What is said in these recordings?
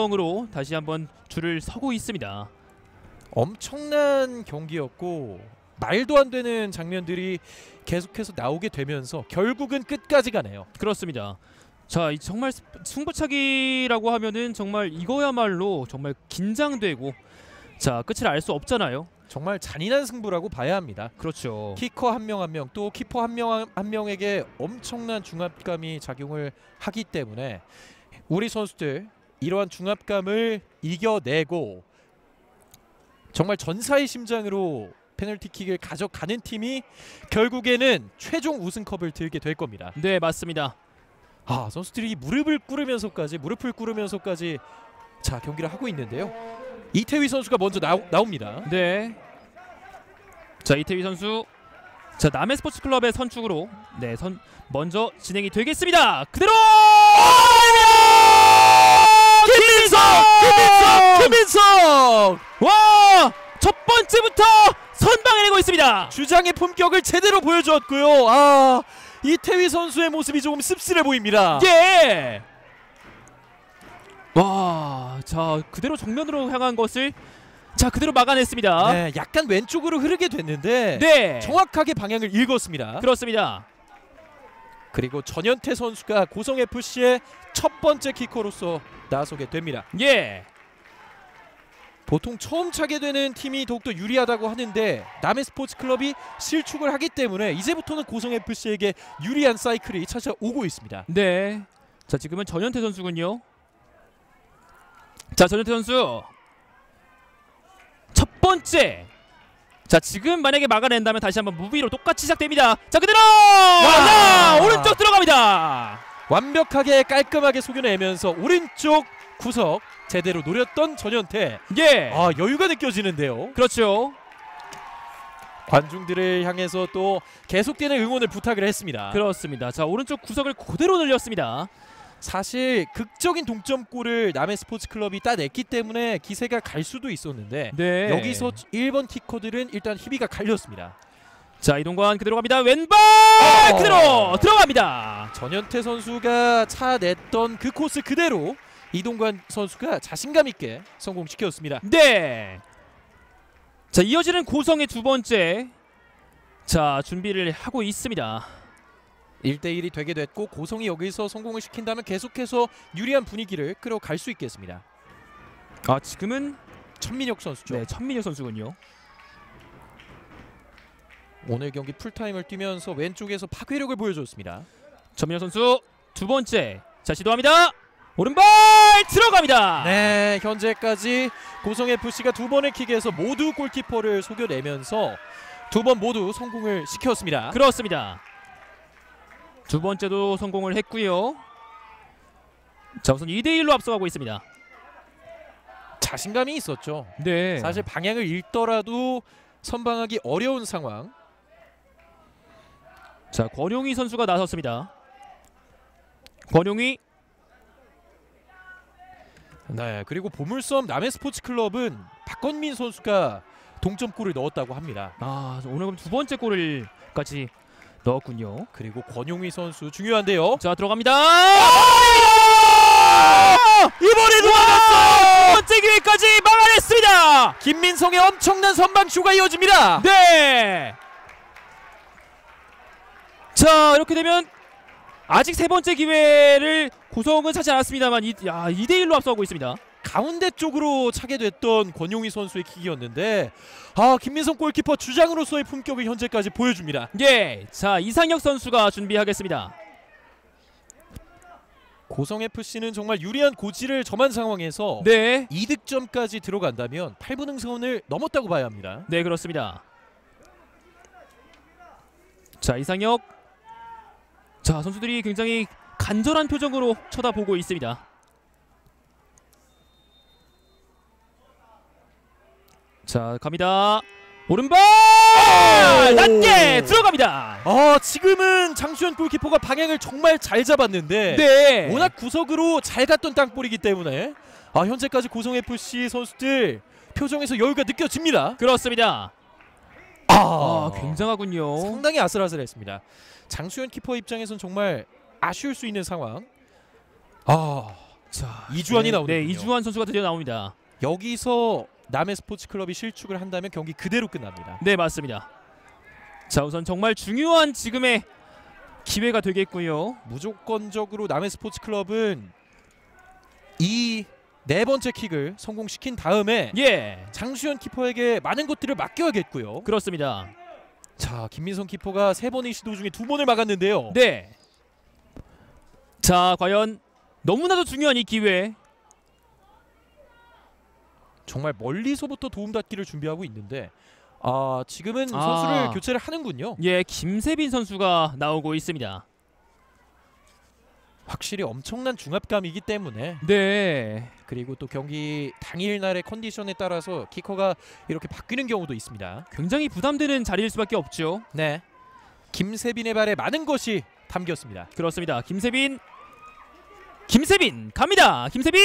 2대0으로 다시 한번 줄을 서고 있습니다. 엄청난 경기였고 말도 안 되는 장면들이 계속해서 나오게 되면서 결국은 끝까지 가네요. 그렇습니다. 자, 정말 승부차기라고 하면은 정말 이거야말로 정말 긴장되고 자, 끝을 알 수 없잖아요. 정말 잔인한 승부라고 봐야 합니다. 그렇죠. 키커 한 명 한 명 또 키퍼 한 명에게 엄청난 중압감이 작용을 하기 때문에 우리 선수들 이러한 중압감을 이겨내고 정말 전사의 심장으로 페널티킥을 가져가는 팀이 결국에는 최종 우승컵을 들게 될 겁니다. 네, 맞습니다. 선수들이 무릎을 꿇으면서까지 자, 경기를 하고 있는데요. 이태휘 선수가 먼저 나옵니다. 네. 자, 이태휘 선수. 자, 남해 스포츠 클럽의 선축으로 네, 먼저 진행이 되겠습니다. 그대로! 김민석! 와! 첫 번째부터 선방해내고 있습니다. 주장의 품격을 제대로 보여주었고요. 이태휘 선수의 모습이 조금 씁쓸해 보입니다. 예! 와, 자, 그대로 정면으로 향한 것을 자, 그대로 막아냈습니다. 네, 약간 왼쪽으로 흐르게 됐는데 네. 정확하게 방향을 읽었습니다. 그렇습니다. 그리고 전현태 선수가 고성FC의 첫 번째 키커로서 나서게 됩니다. 예. 보통 처음 차게 되는 팀이 더욱더 유리하다고 하는데 남해 스포츠 클럽이 실축을 하기 때문에 이제부터는 고성FC에게 유리한 사이클이 찾아오고 있습니다. 네. 자, 지금은 전현태 선수군요. 자, 전현태 선수 첫 번째. 자, 지금 만약에 막아낸다면 다시 한번 무비로 똑같이 시작됩니다. 자, 그대로! 자, 오른쪽 들어갑니다. 완벽하게 깔끔하게 속여내면서 오른쪽 구석 제대로 노렸던 전현태. 예. 여유가 느껴지는데요. 그렇죠. 관중들을 향해서 또 계속되는 응원을 부탁을 했습니다. 그렇습니다. 자, 오른쪽 구석을 그대로 늘렸습니다. 사실 극적인 동점골을 남해 스포츠 클럽이 따냈기 때문에 기세가 갈 수도 있었는데 네. 여기서 1번 키커들은 일단 희비가 갈렸습니다. 자, 이동관 그대로 갑니다. 왼발 그대로 들어갑니다. 전현태 선수가 차냈던 그 코스 그대로 이동관 선수가 자신감 있게 성공시켰습니다. 네. 자, 이어지는 고성의 두 번째. 자, 준비를 하고 있습니다. 1대1이 되게 됐고 고성이 여기서 성공을 시킨다면 계속해서 유리한 분위기를 끌어갈 수 있겠습니다. 지금은 천민혁 선수죠. 네, 천민혁 선수군요. 오늘 경기 풀타임을 뛰면서 왼쪽에서 파괴력을 보여줬습니다. 천민혁 선수 두 번째. 자, 시도합니다. 오른발 들어갑니다. 네, 현재까지 고성FC가 두 번의 킥에서 모두 골키퍼를 속여내면서 두 번 모두 성공을 시켰습니다. 그렇습니다. 두 번째도 성공을 했고요. 자, 우선 2대1로 앞서가고 있습니다. 자신감이 있었죠. 네. 사실 방향을 잃더라도 선방하기 어려운 상황. 자, 권용희 선수가 나섰습니다. 권용희. 네, 그리고 보물섬 남해 스포츠 클럽은 박건민 선수가 동점골을 넣었다고 합니다. 오늘 그럼 두 번째 골을까지 넣었군요. 그리고 권용희 선수 중요한데요. 자, 들어갑니다. 이번에도 막았어요. 두 번째 기회까지 막아냈습니다. 김민성의 엄청난 선방쇼가 이어집니다. 네. 자, 이렇게 되면 아직 세 번째 기회를 고성은 차지 않았습니다만 2대1로 앞서가고 있습니다. 가운데 쪽으로 차게 됐던 권용희 선수의 킥이었는데 김민성 골키퍼 주장으로서의 품격을 현재까지 보여줍니다. 예. 자, 이상혁 선수가 준비하겠습니다. 고성FC는 정말 유리한 고지를 점한 상황에서 네. 2득점까지 들어간다면 8분 응선을 넘었다고 봐야 합니다. 네, 그렇습니다. 자, 이상혁. 자, 선수들이 굉장히 간절한 표정으로 쳐다보고 있습니다. 자, 갑니다. 오른발 낮게 들어갑니다. 지금은 장수현 골키퍼가 방향을 정말 잘 잡았는데 네. 워낙 구석으로 잘 갔던 땅볼이기 때문에 현재까지 고성FC 선수들 표정에서 여유가 느껴집니다. 그렇습니다. 굉장하군요. 상당히 아슬아슬했습니다. 장수현 키퍼 입장에선 정말 아쉬울 수 있는 상황. 자, 이주환이 나오네요. 네, 이주환 선수가 드디어 나옵니다. 여기서 남해 스포츠클럽이 실축을 한다면 경기 그대로 끝납니다. 네, 맞습니다. 자, 우선 정말 중요한 지금의 기회가 되겠고요. 무조건적으로 남해 스포츠클럽은 이 네 번째 킥을 성공시킨 다음에 예, 장수현 키퍼에게 많은 것들을 맡겨야겠고요. 그렇습니다. 자, 김민성 키퍼가 3번의 시도 중에 2번을 막았는데요. 네. 자, 과연 너무나도 중요한 이 기회. 정말 멀리서부터 도움닫기를 준비하고 있는데 지금은 선수를 교체를 하는군요. 예, 김세빈 선수가 나오고 있습니다. 확실히 엄청난 중압감이기 때문에 네. 그리고 또 경기 당일날의 컨디션에 따라서 키커가 이렇게 바뀌는 경우도 있습니다. 굉장히 부담되는 자리일 수밖에 없죠. 네, 김세빈의 발에 많은 것이 담겼습니다. 그렇습니다. 김세빈 갑니다. 김세빈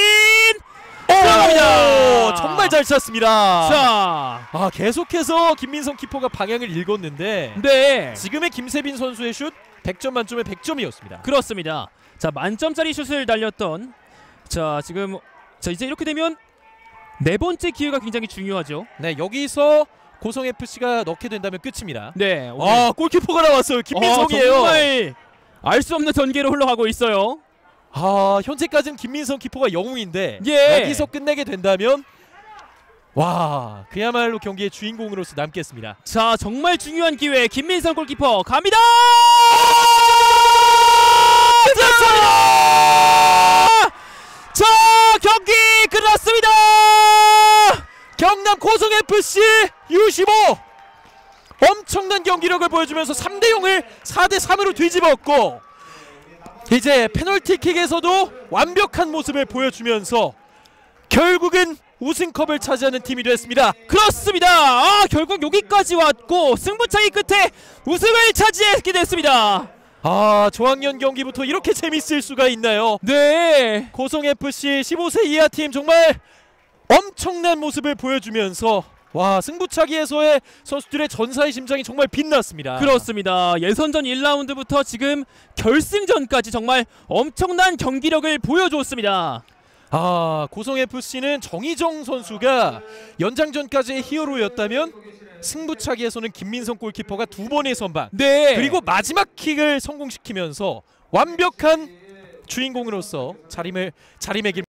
들어갑니다. 정말 잘 찼습니다. 자, 계속해서 김민성 키퍼가 방향을 읽었는데 네, 지금의 김세빈 선수의 슛 100점 만점에 100점이었습니다. 그렇습니다. 자, 만점짜리 슛을 날렸던 이제 이렇게 되면 네 번째 기회가 굉장히 중요하죠. 네, 여기서 고성 FC가 넣게 된다면 끝입니다. 네, 골키퍼가 나왔어요. 김민성이에요. 정말 알 수 없는 전개로 흘러가고 있어요. 현재까지는 김민성 키퍼가 영웅인데 예. 여기서 끝내게 된다면 그야말로 경기의 주인공으로서 남겠습니다. 자, 정말 중요한 기회. 김민성 골키퍼 갑니다. 들어갑니다. 자, 경기 끝났습니다. 경남 고성 FC U15 엄청난 경기력을 보여주면서 3대0을 4대3으로 뒤집었고 이제 페널티킥에서도 완벽한 모습을 보여주면서 결국은 우승컵을 차지하는 팀이 됐습니다. 그렇습니다. 결국 여기까지 왔고 승부차기 끝에 우승을 차지하게 됐습니다. 저학년 경기부터 이렇게 재밌을 수가 있나요? 네. 고성FC 15세 이하 팀 정말 엄청난 모습을 보여주면서 승부차기에서의 선수들의 전사의 심장이 정말 빛났습니다. 그렇습니다. 예선전 1라운드부터 지금 결승전까지 정말 엄청난 경기력을 보여줬습니다. 고성FC는 정희정 선수가 연장전까지의 히어로였다면 승부차기에서는 김민성 골키퍼가 2번의 선방, 네. 그리고 마지막 킥을 성공시키면서 완벽한 주인공으로서 자리매김